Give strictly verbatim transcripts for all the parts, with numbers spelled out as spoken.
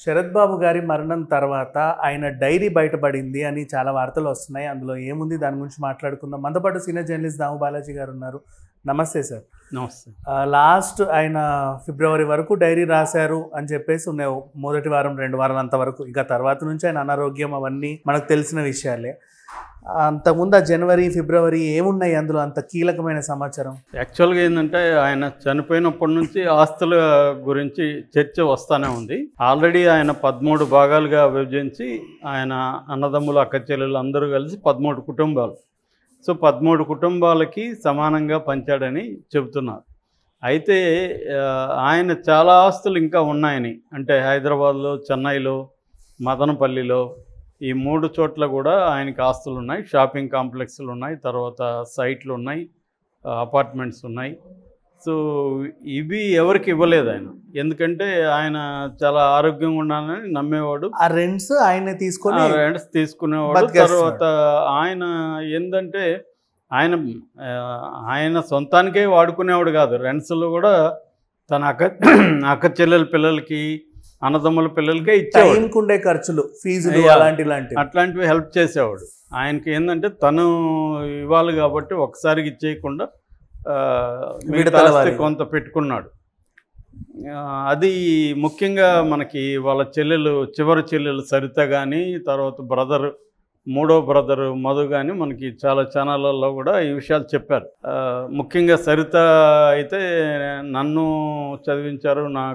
శరత్ బాబు గారి మరణం తర్వాత ఆయన డైరీ బయటపడింది అని చాలా వార్తలు వస్తున్నాయి. అందులో ఏముంది దాని గురించి మాట్లాడుకుందాం. మనతో పాటు సీనియర్ జర్నలిస్ట్ దాము బాలాజీ గారు ఉన్నారు. నమస్తే సార్. నమస్తే. లాస్ట్ ఆయన ఫిబ్రవరి వరకు డైరీ రాశారు అని చెప్పేసి ఉన్నాయి. మొదటి వారం రెండు వారాలు అంతవరకు. ఇక తర్వాత నుంచి ఆయన అనారోగ్యం అవన్నీ మనకు తెలిసిన విషయాలే. అంతకుముందు ఆ జనవరి ఫిబ్రవరి ఏమున్నాయి అందులో అంత కీలకమైన సమాచారం? యాక్చువల్గా ఏంటంటే ఆయన చనిపోయినప్పటి నుంచి ఆస్తుల గురించి చర్చ వస్తూనే ఉంది. ఆల్రెడీ ఆయన పదమూడు భాగాలుగా విభజించి ఆయన అన్నదమ్ములు అక్క చెల్లెలు అందరూ కలిసి పదమూడు కుటుంబాలు సో పదమూడు కుటుంబాలకి సమానంగా పంచాడని చెబుతున్నారు. అయితే ఆయన చాలా ఆస్తులు ఇంకా ఉన్నాయని, అంటే హైదరాబాద్లో, చెన్నైలో, మదనపల్లిలో ఈ మూడు చోట్ల కూడా ఆయనకి ఆస్తులు ఉన్నాయి. షాపింగ్ కాంప్లెక్స్లు ఉన్నాయి, తర్వాత సైట్లు ఉన్నాయి, అపార్ట్మెంట్స్ ఉన్నాయి. సో ఇవి ఎవరికి ఇవ్వలేదు ఆయన, ఎందుకంటే ఆయన చాలా ఆరోగ్యంగా ఉండాలని నమ్మేవాడు. ఆ రెంట్స్ ఆయన తీసుకొని రెంట్స్ తీసుకునేవాడు. తర్వాత ఆయన ఏంటంటే ఆయన ఆయన సొంతానికే వాడుకునేవాడు కాదు, రెంట్స్లో కూడా తన అక్క అక్క చెల్లెల పిల్లలకి, అన్నదమ్ముల పిల్లలకే ఇచ్చేవాడు. ఉండే ఖర్చులు, ఫీజులు అలాంటి అట్లాంటివి హెల్ప్ చేసేవాడు. ఆయనకి ఏంటంటే తను ఇవ్వాలి కాబట్టి ఒకసారికి ఇచ్చేయకుండా కొంత పెట్టుకున్నాడు. అది ముఖ్యంగా మనకి వాళ్ళ చెల్లెలు, చివరి చెల్లెలు సరిత కానీ, తర్వాత బ్రదర్, మూడో బ్రదరు మధు కానీ మనకి చాలా ఛానళ్ళల్లో కూడా ఈ విషయాలు చెప్పారు. ముఖ్యంగా సరిత అయితే నన్ను చదివించారు, నా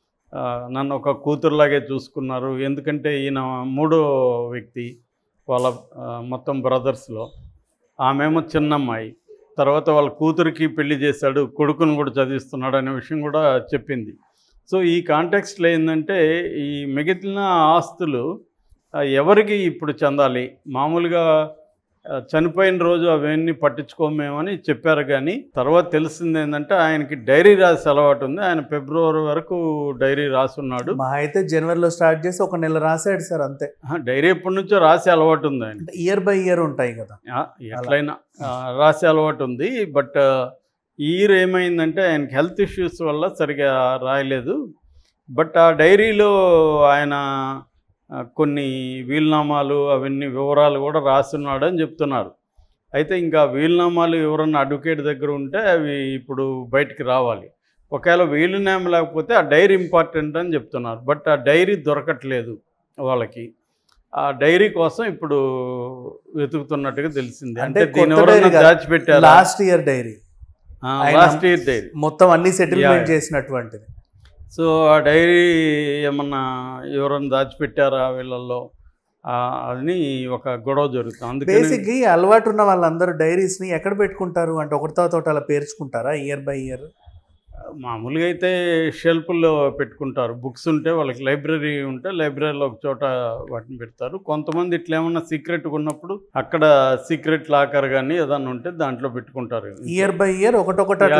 నన్ను ఒక కూతురులాగే చూసుకున్నారు. ఎందుకంటే ఈయన మూడో వ్యక్తి వాళ్ళ మొత్తం బ్రదర్స్లో. ఆమెమో చిన్నమ్మాయి. తర్వాత వాళ్ళ కూతురికి పెళ్లి చేశాడు, కొడుకును కూడా చదివిస్తున్నాడు అనే విషయం కూడా చెప్పింది. సో ఈ కాంటెక్స్ట్లో ఏంటంటే ఈ మిగిలిన ఆస్తులు ఎవరికి ఇప్పుడు చెందాలి, మామూలుగా చనిపోయిన రోజు అవన్నీ పట్టించుకోమేమని చెప్పారు. కానీ తర్వాత తెలిసింది ఏంటంటే ఆయనకి డైరీ రాసి అలవాటు ఉంది. ఆయన ఫిబ్రవరి వరకు డైరీ రాసున్నాడు. మా అయితే జనవరిలో స్టార్ట్ చేసి ఒక నెల రాశాడు సార్, అంతే. డైరీ ఎప్పటి నుంచో రాసే అలవాటు ఉంది ఆయన. ఇయర్ బై ఇయర్ ఉంటాయి కదా, ఎట్లయినా రాసే అలవాటు ఉంది. బట్ ఈ ఇయర్ ఏమైందంటే ఆయనకి హెల్త్ ఇష్యూస్ వల్ల సరిగా రాయలేదు. బట్ ఆ డైరీలో ఆయన కొన్ని వీలునామాలు అవన్నీ వివరాలు కూడా రాస్తున్నాడు అని చెప్తున్నారు. అయితే ఇంకా వీలునామాలు ఎవరన్నా అడ్వకేట్ దగ్గర ఉంటే అవి ఇప్పుడు బయటికి రావాలి. ఒకవేళ వీలునామా లేకపోతే ఆ డైరీ ఇంపార్టెంట్ అని చెప్తున్నారు. బట్ ఆ డైరీ దొరకట్లేదు వాళ్ళకి. ఆ డైరీ కోసం ఇప్పుడు వెతుకుతున్నట్టుగా తెలిసింది. అంటే దీని ఎవరైనా దాచిపెట్టారు. Last year diary, last year diary మొత్తం అన్ని సెటిల్మెంట్ చేసినటువంటిది. సో ఆ డైరీ ఏమన్నా ఎవరైనా దాచిపెట్టారా వీళ్ళల్లో అని ఒక గొడవ జరుగుతుంది. అందుకే బేసిక్గా అలవాటు ఉన్న వాళ్ళందరూ డైరీస్ని ఎక్కడ పెట్టుకుంటారు అంటే ఒకటితో తోట అలా పేర్చుకుంటారా ఇయర్ బై ఇయర్? మామూలుగా అయితే షెల్ఫ్లో పెట్టుకుంటారు. బుక్స్ ఉంటే వాళ్ళకి లైబ్రరీ ఉంటే లైబ్రరీలో ఒక చోట వాటిని పెడతారు. కొంతమంది ఇట్లా ఏమన్నా సీక్రెట్గా ఉన్నప్పుడు అక్కడ సీక్రెట్ లాకర్ కానీ ఏదన్నా ఉంటే దాంట్లో పెట్టుకుంటారు. ఇయర్ బై ఇయర్ ఒకటొకటి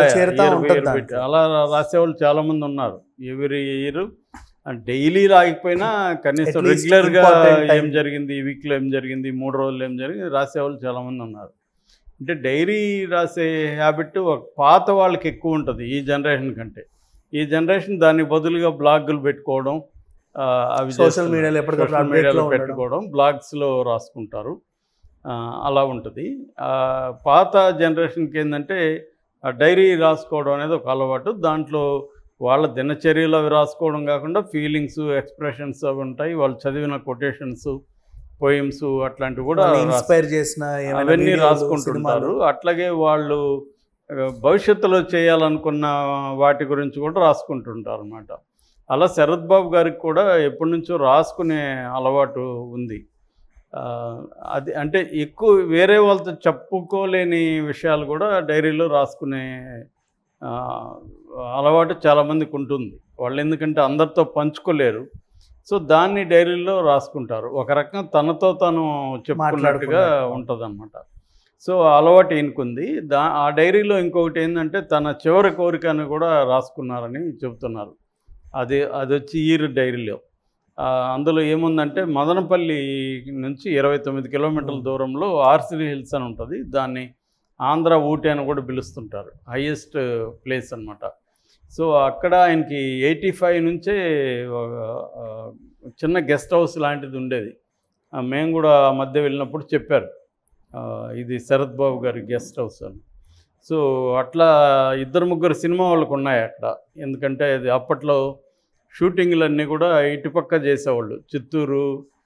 అలా రాసేవాళ్ళు చాలా మంది ఉన్నారు. ఎవ్రీ ఇయర్ డైలీ రాకపోయినా కనీసం రెగ్యులర్గా ఏం జరిగింది, ఈ వీక్లో ఏం జరిగింది, మూడు రోజులు ఏం జరిగింది రాసేవాళ్ళు చాలామంది ఉన్నారు. అంటే డైరీ రాసే హ్యాబిట్ పాత వాళ్ళకి ఎక్కువ ఉంటుంది ఈ జనరేషన్ కంటే. ఈ జనరేషన్ దానికి బదులుగా బ్లాగులు పెట్టుకోవడం, అవి సోషల్ మీడియాలో ఎప్పటికప్పుడు మీడియాలో పెట్టుకోవడం, బ్లాగ్స్లో రాసుకుంటారు, అలా ఉంటుంది. పాత జనరేషన్కి ఏంటంటే డైరీ రాసుకోవడం అనేది ఒక అలవాటు. దాంట్లో వాళ్ళ దినచర్యలు అవి రాసుకోవడం కాకుండా ఫీలింగ్స్, ఎక్స్ప్రెషన్స్ అవి ఉంటాయి. వాళ్ళు చదివిన కొటేషన్స్, పోయిమ్స్ అట్లాంటివి కూడా ఇన్స్పైర్ చేసిన అవన్నీ రాసుకుంటుంటారు. అట్లాగే వాళ్ళు భవిష్యత్తులో చేయాలనుకున్న వాటి గురించి కూడా రాసుకుంటుంటారు అన్నమాట. అలా శరత్ బాబు గారికి కూడా ఎప్పటి నుంచో రాసుకునే అలవాటు ఉంది. అది అంటే ఎక్కువ వేరే వాళ్ళతో చెప్పుకోలేని విషయాలు కూడా డైరీలో రాసుకునే అలవాటు చాలామందికి ఉంటుంది. వాళ్ళు ఎందుకంటే అందరితో పంచుకోలేరు. సో దాన్ని డైరీలో రాసుకుంటారు. ఒక రకంగా తనతో తను చెప్పుకున్నట్టుగా ఉంటుంది అన్నమాట. సో అలవాటు ఈయనకుంది. దా ఆ డైరీలో ఇంకొకటి ఏంటంటే తన చివరి కోరికను కూడా రాసుకున్నారని చెబుతున్నారు. అది అది వచ్చి ఈర్ డైరీలో. అందులో ఏముందంటే మదనపల్లి నుంచి ఇరవై తొమ్మిది కిలోమీటర్ల దూరంలో ఆర్సిరి హిల్స్ అని ఉంటుంది. దాన్ని ఆంధ్ర ఊటీ అని కూడా పిలుస్తుంటారు. హైయెస్ట్ ప్లేస్ అన్నమాట. సో అక్కడ ఆయనకి ఎయిటీ ఫైవ్ నుంచే చిన్న గెస్ట్ హౌస్ లాంటిది ఉండేది. మేము కూడా ఆ మధ్య వెళ్ళినప్పుడు చెప్పారు ఇది శరత్ బాబు గారి గెస్ట్ హౌస్ అని. సో అట్లా ఇద్దరు ముగ్గురు సినిమా వాళ్ళకు ఉన్నాయి అక్కడ. ఎందుకంటే అది అప్పట్లో షూటింగ్లన్నీ కూడా ఇటుపక్క చేసేవాళ్ళు, చిత్తూరు,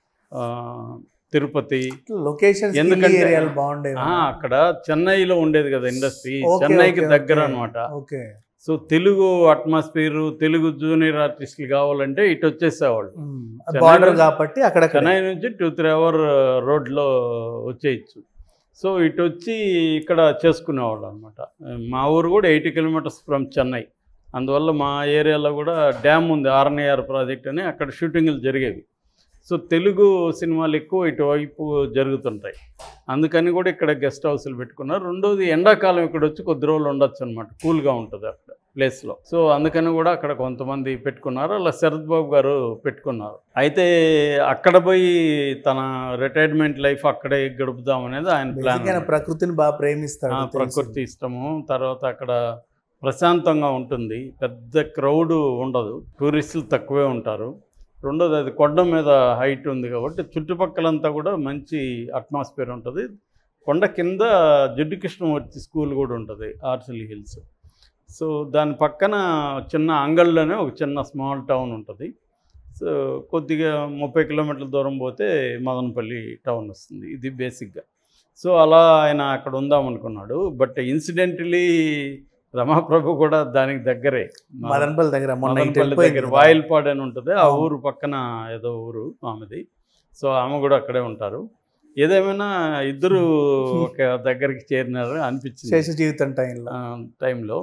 తిరుపతి లొకేషన్. ఎందుకంటే బాగుండేది అక్కడ చెన్నైలో ఉండేది కదా ఇండస్ట్రీ, చెన్నైకి దగ్గర అనమాట. So Telugu atmosphere, Telugu junior ఆర్టిస్టులు కావాలంటే ఇటు వచ్చేసేవాళ్ళు బార్డర్ కాబట్టి అక్కడ చెన్నై నుంచి టూ త్రీ అవర్ రోడ్లో వచ్చేయచ్చు. సో ఇటు వచ్చి ఇక్కడ చేసుకునేవాళ్ళు అనమాట. మా ఊరు కూడా ఎయిటీ కిలోమీటర్స్ ఫ్రమ్ చెన్నై. అందువల్ల మా ఏరియాలో కూడా డ్యామ్ ఉంది, ఆర్ఎన్ఏఆర్ ప్రాజెక్ట్ అని, అక్కడ షూటింగ్లు జరిగేవి. సో తెలుగు సినిమాలు ఎక్కువ ఇటువైపు జరుగుతుంటాయి. అందుకని కూడా ఇక్కడ గెస్ట్ హౌస్లు పెట్టుకున్నారు. రెండోది ఎండాకాలం ఇక్కడ వచ్చి కొద్ది రోజులు ఉండొచ్చు అనమాట, కూల్గా ఉంటుంది అక్కడ ప్లేస్లో. సో అందుకని కూడా అక్కడ కొంతమంది పెట్టుకున్నారు. అలా శరత్ బాబు గారు పెట్టుకున్నారు. అయితే అక్కడ పోయి తన రిటైర్మెంట్ లైఫ్ అక్కడే గడుపుదాం అనేది ఆయన ప్లాన్. ప్రకృతిని బాగా ప్రేమిస్తాడు, ప్రకృతి ఇష్టము. తర్వాత అక్కడ ప్రశాంతంగా ఉంటుంది, పెద్ద క్రౌడ్ ఉండదు, టూరిస్టులు తక్కువే ఉంటారు. రెండోది అది కొండ మీద హైట్ ఉంది కాబట్టి చుట్టుపక్కలంతా కూడా మంచి అట్మాస్ఫియర్ ఉంటుంది. కొండ కింద జిడ్డు కృష్ణమూర్తి స్కూల్ కూడా ఉంటుంది, ఆర్సిల్ హిల్స్. సో దాని పక్కన చిన్న అంగళ్ళలోనే ఒక చిన్న స్మాల్ టౌన్ ఉంటుంది. సో కొద్దిగా ముప్పై కిలోమీటర్ల దూరం పోతే మదనపల్లి టౌన్ వస్తుంది. ఇది బేసిక్గా. సో అలా ఆయన అక్కడ ఉందామనుకున్నాడు. బట్ ఇన్సిడెంటలీ రమాప్రభు కూడా దానికి దగ్గరే, మదనపల్లి దగ్గర, మదనపల్లి దగ్గర వాయిల్పాడు అని ఉంటుంది. ఆ ఊరు పక్కన ఏదో ఊరు ఆమెది. సో ఆమె కూడా అక్కడే ఉంటారు. ఏదేమైనా ఇద్దరు ఒక దగ్గరికి చేరినారు అనిపించింది శేష జీవితం టైంలో టైంలో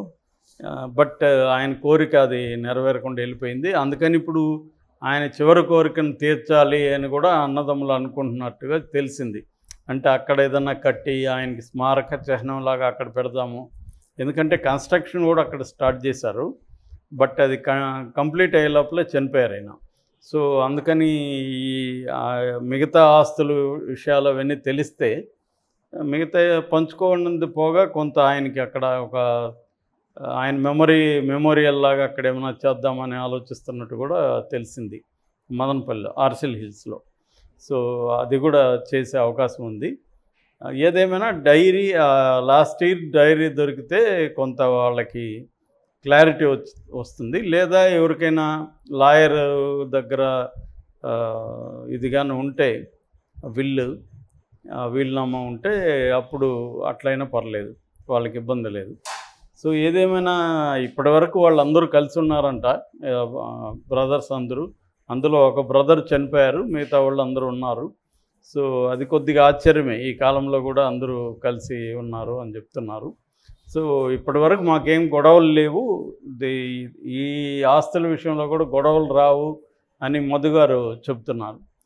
బట్ ఆయన కోరిక అది నెరవేరకుండా వెళ్ళిపోయింది. అందుకని ఇప్పుడు ఆయన చివరి కోరికను తీర్చాలి అని కూడా అన్నదమ్ములు అనుకుంటున్నట్టుగా తెలిసింది. అంటే అక్కడ ఏదన్నా కట్టి ఆయనకి స్మారక చిహ్నంలాగా అక్కడ పెడదాము. ఎందుకంటే కన్స్ట్రక్షన్ కూడా అక్కడ స్టార్ట్ చేశారు, బట్ అది కంప్లీట్ అయ్యే లోపలే చనిపోయారు ఆయన. సో అందుకని ఈ మిగతా ఆస్తులు విషయాలు అవన్నీ తెలిస్తే మిగతా పంచుకోవడం పోగా కొంత ఆయనకి అక్కడ ఒక ఆయన మెమరీ మెమోరియల్ లాగా అక్కడ ఏమైనా చేద్దామని ఆలోచిస్తున్నట్టు కూడా తెలిసింది మదనపల్లిలో, ఆర్సిల్ హిల్స్లో. సో అది కూడా చేసే అవకాశం ఉంది. ఏదేమైనా డైరీ లాస్ట్ ఇయర్ డైరీ దొరికితే కొంత వాళ్ళకి క్లారిటీ వచ్చి వస్తుంది. లేదా ఎవరికైనా లాయర్ దగ్గర ఇది కానీ ఉంటే విల్లు వీలునామా ఉంటే అప్పుడు అట్లయినా పర్లేదు, వాళ్ళకి ఇబ్బంది లేదు. సో ఏదేమైనా ఇప్పటివరకు వాళ్ళందరూ కలిసి ఉన్నారంట, బ్రదర్స్ అందరూ. అందులో ఒక బ్రదర్ చనిపోయారు, మిగతా వాళ్ళు అందరూ ఉన్నారు. సో అది కొద్దిగా ఆశ్చర్యమే, ఈ కాలంలో కూడా అందరూ కలిసి ఉన్నారు అని చెప్తున్నారు. సో ఇప్పటి వరకు మాకేం గొడవలు లేవు, ఈ ఆస్తుల విషయంలో కూడా గొడవలు రావు అని మధు గారు చెప్తున్నారు.